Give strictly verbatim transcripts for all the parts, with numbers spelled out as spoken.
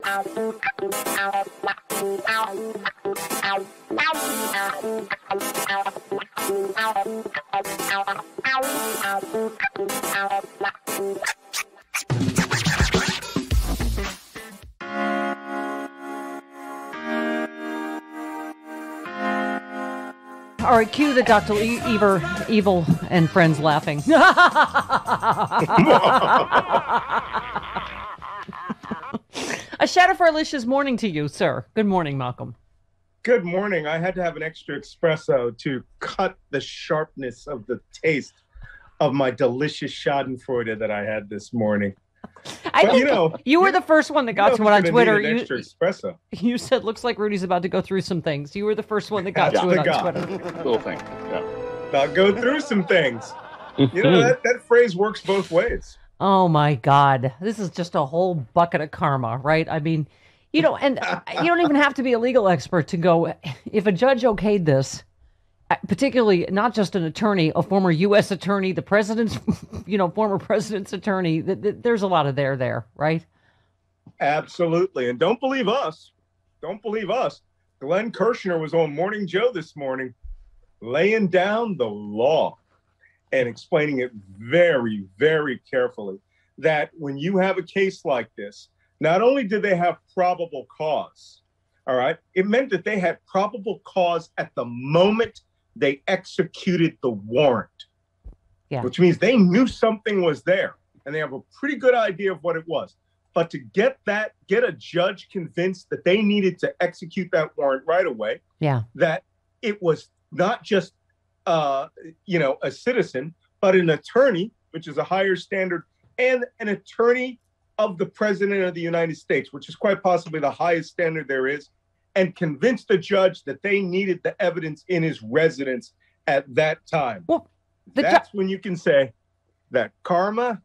All right, cue the Doctor E- Evil, Evil and friends laughing. A shadow for Alicia's morning to you, sir. Good morning, Malcolm. Good morning. I had to have an extra espresso to cut the sharpness of the taste of my delicious Schadenfreude that I had this morning. I But, you know, you were the first one that got you to know it on who's gonna Twitter. need an You, extra espresso. you said, looks like Rudy's about to go through some things. You were the first one that got Yeah, to it the on guy. Twitter. Little thing. Yeah. I'll go through some things. You know, that, that phrase works both ways. Oh, my God. This is just a whole bucket of karma, right? I mean, you know, and you don't even have to be a legal expert to go, if a judge okayed this, particularly not just an attorney, a former U S attorney, the president's, you know, former president's attorney, th- th- there's a lot of there there, right? Absolutely. And don't believe us. Don't believe us. Glenn Kirshner was on Morning Joe this morning laying down the law and explaining it very, very carefully, that when you have a case like this, not only did they have probable cause, all right, it meant that they had probable cause at the moment they executed the warrant, Yeah. which means they knew something was there and they have a pretty good idea of what it was. But to get that, get a judge convinced that they needed to execute that warrant right away, Yeah. that it was not just, uh, you know, a citizen, but an attorney, which is a higher standard, and an attorney of the president of the United States, which is quite possibly the highest standard there is, and convinced the judge that they needed the evidence in his residence at that time. Well, the That's when you can say that karma,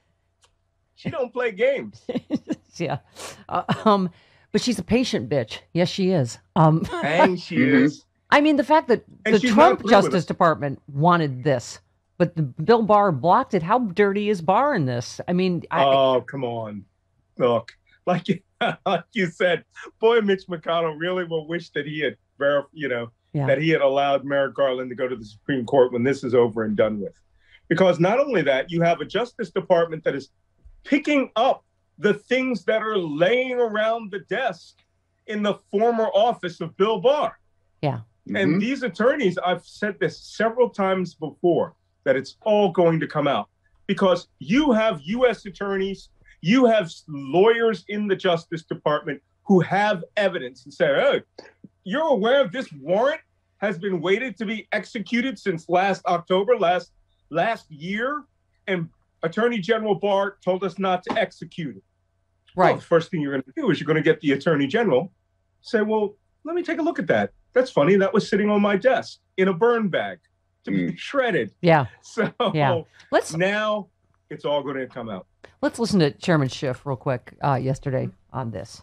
she don't play games. yeah. Uh, um, but she's a patient bitch. Yes, she is. Um, And she is. I mean, the fact that And the she's Trump not through with Justice it. Department wanted this, but the Bill Barr blocked it. How dirty is Barr in this? I mean, I, Oh, come on. Look, like you, like you said, boy, Mitch McConnell really will wish that he had, verif- you know, Yeah. that he had allowed Merrick Garland to go to the Supreme Court when this is over and done with. Because not only that, you have a Justice Department that is picking up the things that are laying around the desk in the former office of Bill Barr. yeah. And these attorneys, I've said this several times before, that it's all going to come out because you have U S attorneys, you have lawyers in the Justice Department who have evidence and say, hey, you're aware of this warrant has been waited to be executed since last October, last last year, and Attorney General Barr told us not to execute it. Right. Well, the first thing you're going to do is you're going to get the Attorney General, say, well, let me take a look at that. That's funny. That was sitting on my desk in a burn bag to be shredded. Yeah. So Yeah. Let's now it's all going to come out. let's listen to Chairman Schiff real quick uh, yesterday on this.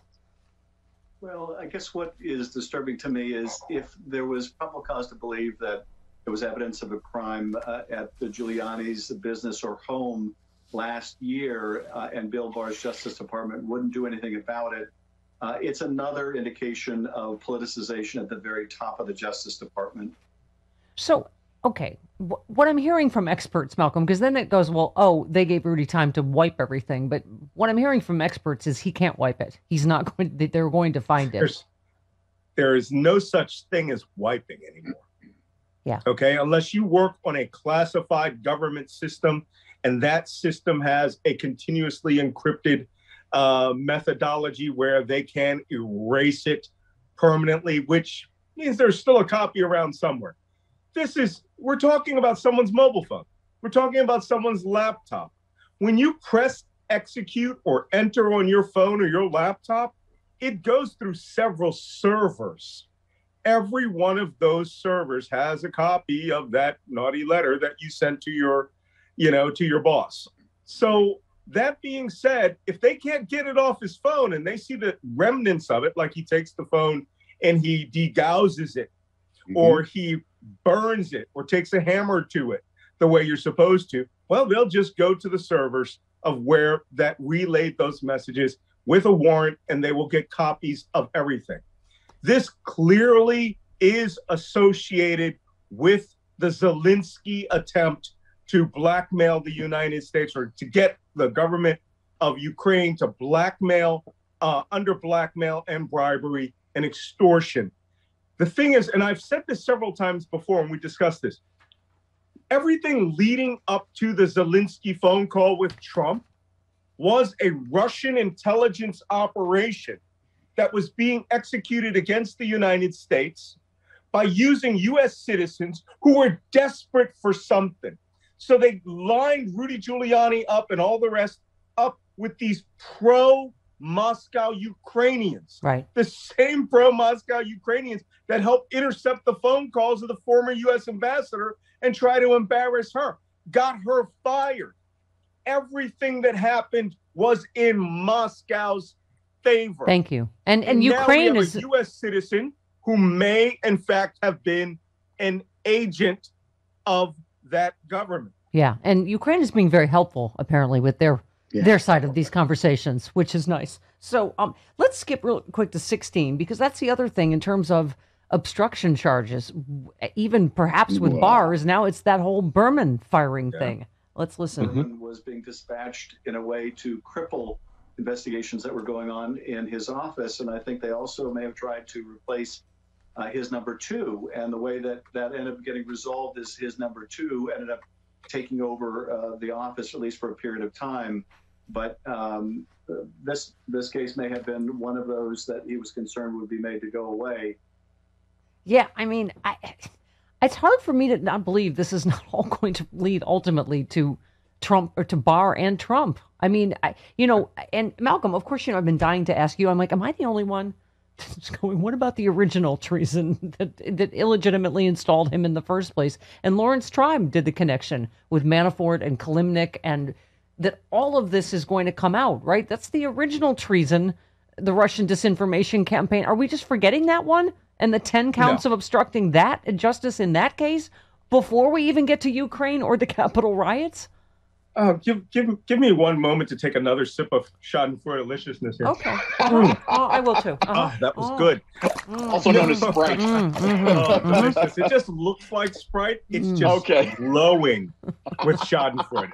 Well, I guess what is disturbing to me is if there was probable cause to believe that there was evidence of a crime uh, at the Giuliani's business or home last year, uh, and Bill Barr's Justice Department wouldn't do anything about it, uh, it's another indication of politicization at the very top of the Justice Department. So, okay, wh- what I'm hearing from experts, Malcolm, because then it goes, well, oh, they gave Rudy time to wipe everything. But what I'm hearing from experts is he can't wipe it. He's not going. To, they're going to find it. There's, there is no such thing as wiping anymore. Yeah. Okay. Unless you work on a classified government system and that system has a continuously encrypted uh, methodology where they can erase it permanently, which means there's still a copy around somewhere. This is, we're talking about someone's mobile phone. We're talking about someone's laptop. When you press execute or enter on your phone or your laptop, it goes through several servers. Every one of those servers has a copy of that naughty letter that you sent to your, you know, to your boss. So that being said, if they can't get it off his phone and they see the remnants of it, like he takes the phone and he degausses it, mm-hmm. or he burns it, or takes a hammer to it the way you're supposed to, well, they'll just go to the servers of where that relayed those messages, with a warrant, and they will get copies of everything. This clearly is associated with the Zelensky attempt to blackmail the United States, or to get the government of Ukraine to blackmail, uh, under blackmail and bribery and extortion. The thing is, and I've said this several times before, and we discussed this, everything leading up to the Zelensky phone call with Trump was a Russian intelligence operation that was being executed against the United States by using U S citizens who were desperate for something. So they lined Rudy Giuliani up and all the rest up with these pro-Moscow Ukrainians. Right. The same pro-Moscow Ukrainians that helped intercept the phone calls of the former U S ambassador and try to embarrass her, got her fired. Everything that happened was in Moscow's favor. Thank you. And and, And now Ukraine we have is a U S citizen who may, in fact, have been an agent of that government. yeah, and Ukraine is being very helpful apparently with their Yeah. their side of these conversations, which is nice. So um, let's skip real quick to sixteen, because that's the other thing in terms of obstruction charges, even perhaps with Wow. bars. Now it's that whole Berman firing Yeah. thing. Let's listen. Berman was being dispatched in a way to cripple investigations that were going on in his office. And I think they also may have tried to replace uh, his number two. And the way that that ended up getting resolved is his number two ended up taking over uh, the office, at least for a period of time. But um, this this case may have been one of those that he was concerned would be made to go away. Yeah, I mean, I, it's hard for me to not believe this is not all going to lead ultimately to Trump, or to Barr and Trump. I mean, I, you know, and Malcolm, of course, you know, I've been dying to ask you. I'm like, am I the only one that's going, what about the original treason that that illegitimately installed him in the first place? And Lawrence Tribe did the connection with Manafort and Kalimnik, and that all of this is going to come out, right? That's the original treason, the Russian disinformation campaign. Are we just forgetting that one? And the ten counts No. of obstructing that justice in that case before we even get to Ukraine or the Capitol riots? Uh, give give give me one moment to take another sip of Schadenfreude deliciousness here. Okay. Uh-huh. Oh, I will too. Uh-huh. Oh, that was Oh. good. Also known as Sprite. Mm, mhm, Oh, mhm. delicious. It just looks like Sprite. It's Mm. just Okay. glowing with Schadenfreude.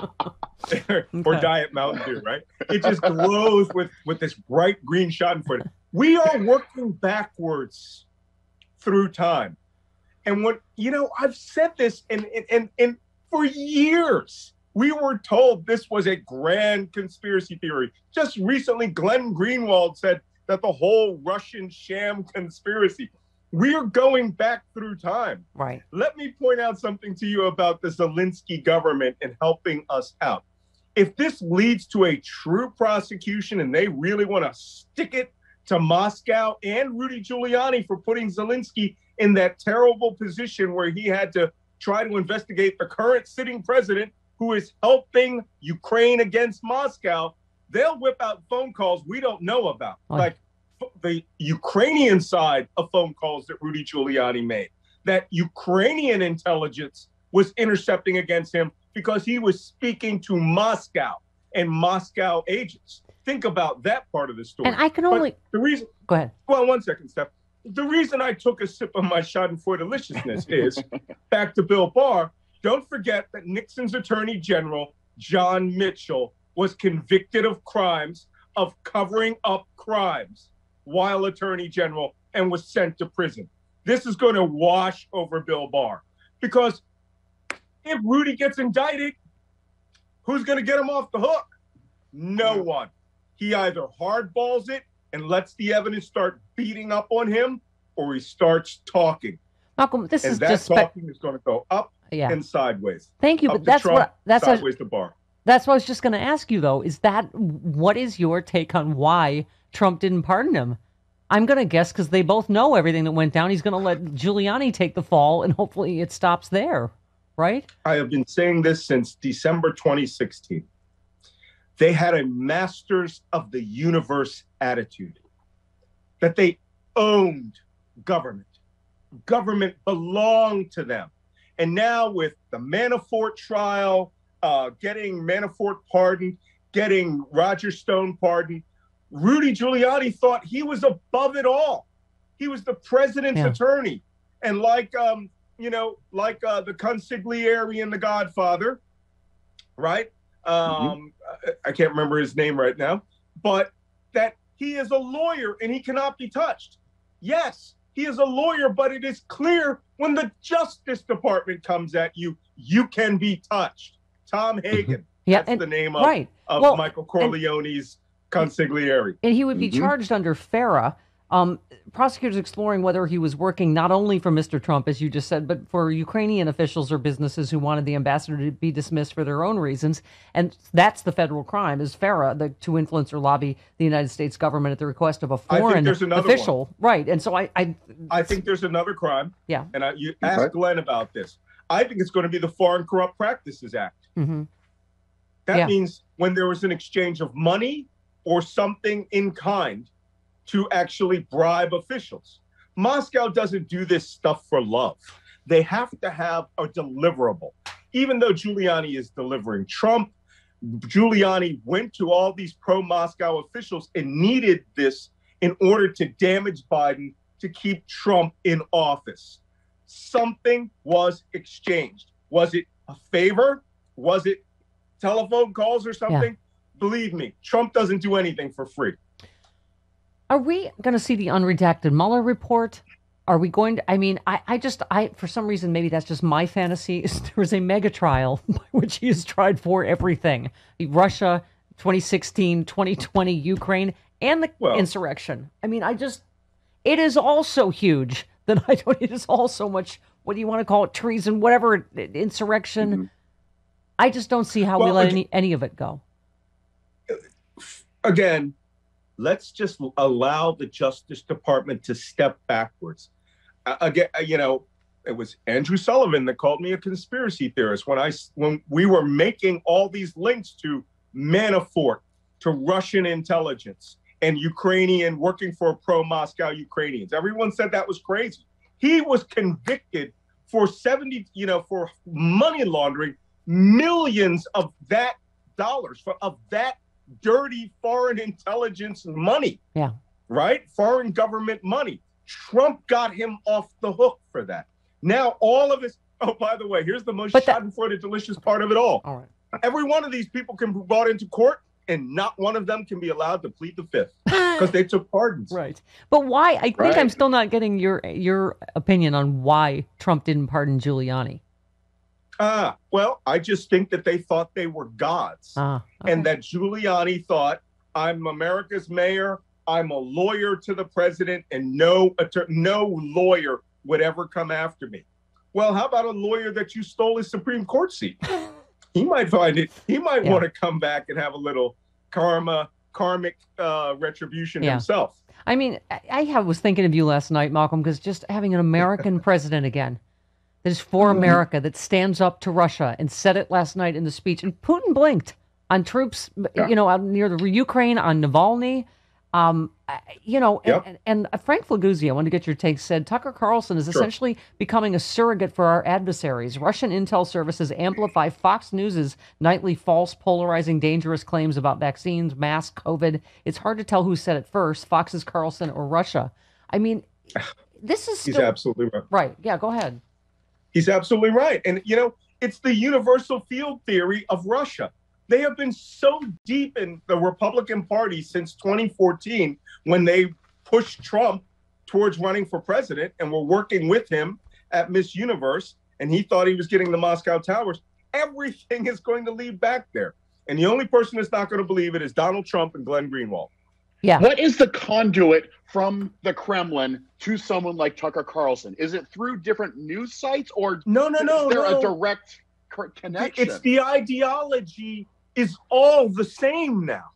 Or Okay. Diet Mountain Dew, right? It just glows with, with this bright green Schadenfreude. We are working backwards through time. And what, you know, I've said this and, and, and, and for years, we were told this was a grand conspiracy theory. Just recently, Glenn Greenwald said that the whole Russian sham conspiracy. We are going back through time. Right. Let me point out something to you about the Zelensky government and helping us out. If this leads to a true prosecution and they really want to stick it to Moscow and Rudy Giuliani for putting Zelensky in that terrible position where he had to try to investigate the current sitting president who is helping Ukraine against Moscow, they'll whip out phone calls we don't know about. Oh. Like the Ukrainian side of phone calls that Rudy Giuliani made, that Ukrainian intelligence was intercepting against him because he was speaking to Moscow and Moscow agents. Think about that part of the story. And I can But only the reason, go ahead. well, one second, Steph. The reason I took a sip of my Schadenfreude deliciousness is, back to Bill Barr, don't forget that Nixon's Attorney General, John Mitchell, was convicted of crimes of covering up crimes while Attorney General and was sent to prison. This is going to wash over Bill Barr, because if Rudy gets indicted, who's going to get him off the hook? No one. He either hardballs it and lets the evidence start beating up on him, or he starts talking. Malcolm, this And is that just spe- talking is going to go up yeah. and sideways. Thank you, Up but to that's Trump, what that's what, sideways to Barr. that's what I was just going to ask you though. Is that what is your take on why Trump didn't pardon him? I'm going to guess because they both know everything that went down. He's going to let Giuliani take the fall, and hopefully it stops there, right? I have been saying this since December twenty sixteen. They had a masters of the universe attitude, that they owned government. Government belonged to them. And now with the Manafort trial, uh, getting Manafort pardoned, getting Roger Stone pardoned, Rudy Giuliani thought he was above it all. He was the president's Yeah. attorney. And like, um, you know, like uh, the consigliere in The Godfather, right? Um, Mm-hmm. I can't remember his name right now, but that he is a lawyer and he cannot be touched. Yes, he is a lawyer, but it is clear when the Justice Department comes at you, you can be touched. Tom Hagen, Yeah, that's and- the name of, right. of Well, Michael Corleone's consigliere. And he would be Mhm. charged under FARA. Um, prosecutors exploring whether he was working not only for Mister Trump, as you just said, but for Ukrainian officials or businesses who wanted the ambassador to be dismissed for their own reasons. And that's the federal crime, is FARA, the, to influence or lobby the United States government at the request of a think foreign there's another official. Right. And so I, I, I think there's another crime. Yeah. And I, you ask Okay. Glenn about this. I think it's going to be the Foreign Corrupt Practices Act. mhm. That Yeah. means when there was an exchange of money or something in kind to actually bribe officials. Moscow doesn't do this stuff for love. They have to have a deliverable. Even though Giuliani is delivering Trump, Giuliani went to all these pro-Moscow officials and needed this in order to damage Biden to keep Trump in office. Something was exchanged. Was it a favor? Was it telephone calls or something? Believe me, Trump doesn't do anything for free. Are we going to see the unredacted Mueller report? Are we going to, I mean, I, I just, I, for some reason, maybe that's just my fantasy. Is there was a mega trial by which he is tried for everything. Russia, twenty sixteen, twenty twenty, Ukraine, and the Well- insurrection. I mean, I just, it is all so huge that I don't, it is all so much, what do you want to call it, treason, whatever, insurrection. Mhm. I just don't see how we Well, let ag- any, any of it go. Again, let's just allow the Justice Department to step backwards. Uh, again, uh, you know, it was Andrew Sullivan that called me a conspiracy theorist when I s- when we were making all these links to Manafort, to Russian intelligence, and Ukrainian working for pro-Moscow Ukrainians. Everyone said that was crazy. He was convicted for seventy, you know, for money laundering millions of that dollars for, of that dirty foreign intelligence money. Yeah. Right? Foreign government money. Trump got him off the hook for that. Now all of his, oh, by the way, here's the most But that- schadenfreude delicious part of it all. All right. Every one of these people can be brought into court and not one of them can be allowed to plead the fifth because they took pardons. Right. But why? I think Right. I'm still not getting your your opinion on why Trump didn't pardon Giuliani. Ah, well, I just think that they thought they were gods. Ah, And okay. that Giuliani thought, I'm America's mayor, I'm a lawyer to the president, and no atter- no lawyer would ever come after me. Well, how about a lawyer that you stole his Supreme Court seat? He might find it, he might Yeah. want to come back and have a little karma, karmic uh, retribution Yeah. himself. I mean, I, I have- was thinking of you last night, Malcolm, because just having an American president again that is for America, that stands up to Russia and said it last night in the speech. And Putin blinked on troops, Yeah. you know, out near the Ukraine, on Navalny. Um, I- you know, and, Yep. and, and Frank Flaguzzi, I want to get your take, said Tucker Carlson is Sure. essentially becoming a surrogate for our adversaries. Russian intel services amplify Fox News's nightly false, polarizing, dangerous claims about vaccines, masks, COVID. It's hard to tell who said it first, Fox's Carlson or Russia. I mean, this is He's still absolutely right. right. Yeah, go ahead. He's absolutely right. And, you know, it's the universal field theory of Russia. They have been so deep in the Republican Party since twenty fourteen when they pushed Trump towards running for president and were working with him at Miss Universe. And he thought he was getting the Moscow Towers. Everything is going to lead back there. And the only person that's not going to believe it is Donald Trump and Glenn Greenwald. Yeah. What is the conduit from the Kremlin to someone like Tucker Carlson? Is it through different news sites, or No, no, no, is there no. a direct co- connection? It's the ideology is all the same now.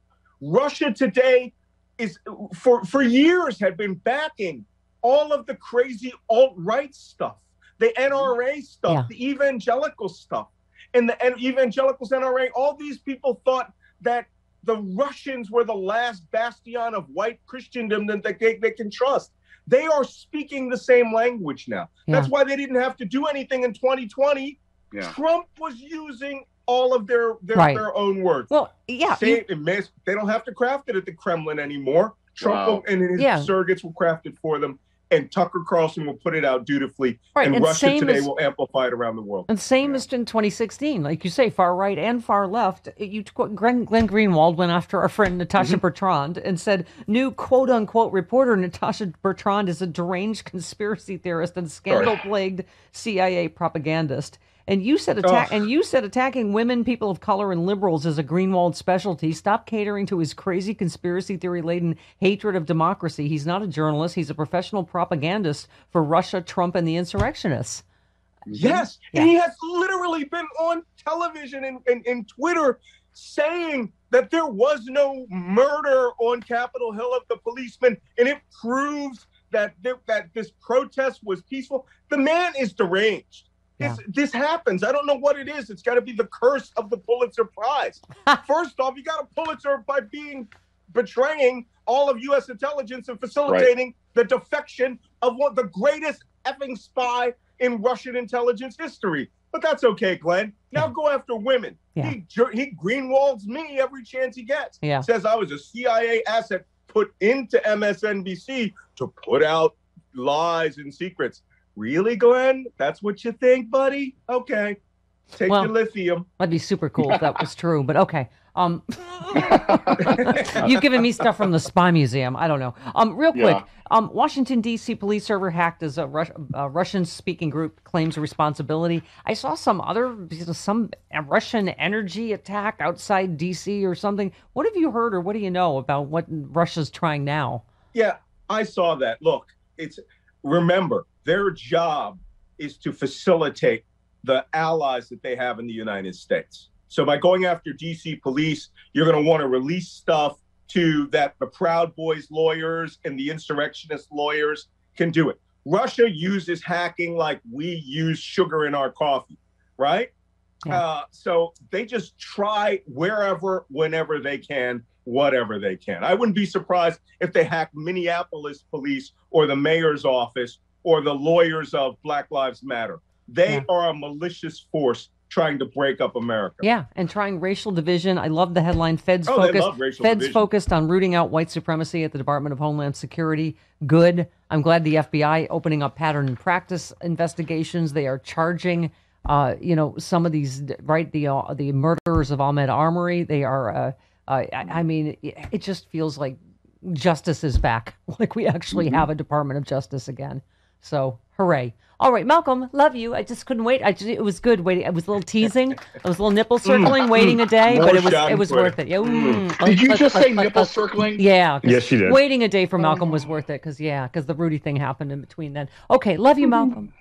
Russia today is for for years had been backing all of the crazy alt-right stuff, the N R A stuff, Yeah. the evangelical stuff. And the and evangelicals, N R A, all these people thought that the Russians were the last bastion of white Christendom that they, they can trust. They are speaking the same language now. Yeah. That's why they didn't have to do anything in twenty twenty. Yeah. Trump was using all of their their, Right. their own words. Well, yeah. Say you- it, it may- they don't have to craft it at the Kremlin anymore. Trump Wow. will, and his Yeah. surrogates will craft it for them, and Tucker Carlson will put it out dutifully, Right, and, and Russia same Today as- will amplify it around the world. And same as in twenty sixteen, like you say, far right and far left. You Glenn, Glenn Greenwald went after our friend Natasha Mm-hmm. Bertrand and said, "New quote unquote reporter Natasha Bertrand is a deranged conspiracy theorist and scandal-plagued C I A propagandist." And you said attack, Ugh. and you said attacking women, people of color, and liberals is a Greenwald specialty. Stop catering to his crazy conspiracy theory-laden hatred of democracy. He's not a journalist; he's a professional propagandist for Russia, Trump, and the insurrectionists. Yes, Yeah. and he has literally been on television and, and, and Twitter saying that there was no murder on Capitol Hill of the policeman, and it proves that th- that this protest was peaceful. The man is deranged. This, this happens. I don't know what it is. It's got to be the curse of the Pulitzer Prize. First off, you got a Pulitzer by being betraying all of U S intelligence and facilitating the defection of one the greatest effing spy in Russian intelligence history. But that's okay, Glenn. Now go after women. Yeah. He jer- he greenwalds me every chance he gets. Yeah. Says I was a C I A asset put into M S N B C to put out lies and secrets. Really, Glenn? That's what you think, buddy? Okay. Take Well- your lithium. That'd be super cool if that was true, but okay. Um, you've given me stuff from the Spy Museum. I don't know. Um, real quick, Yeah. um, Washington D C police server hacked as a, Rus- a Russian-speaking group claims responsibility. I saw some other some Russian energy attack outside D C or something. What have you heard, or what do you know about what Russia's trying now? Yeah, I saw that. Look, it's remember their job is to facilitate the allies that they have in the United States. So by going after D C police, you're going to want to release stuff to that the Proud Boys lawyers and the insurrectionist lawyers can do it. Russia uses hacking like we use sugar in our coffee, right? Yeah. Uh, so they just try wherever, whenever they can, whatever they can. I wouldn't be surprised if they hacked Minneapolis police or the mayor's office or the lawyers of Black Lives Matter. They Yeah. are a malicious force trying to break up America. Yeah, and trying racial division. I love the headline. Feds Oh, they focused. love racial Feds division. focused on rooting out white supremacy at the Department of Homeland Security. Good. I'm glad the F B I opening up pattern and practice investigations. They are charging, uh, you know, some of these right the uh, the murderers of Ahmed Armory. They are. Uh, uh, I, I mean, it, it just feels like justice is back. Like we actually Mm-hmm. have a Department of Justice again. So hooray! All right, Malcolm, love you. I just couldn't wait. I just, it was good waiting. It was a little teasing. It was a little nipple circling, waiting a day, More but it was shot it and was Twitter. worth it. Yeah. mm. Did you Let's- just let's- say let's- nipple let's- circling? Yeah. 'cause Yes, she did. Waiting a day for Malcolm was worth it because yeah, because the Rudy thing happened in between then. Okay, love you, Malcolm.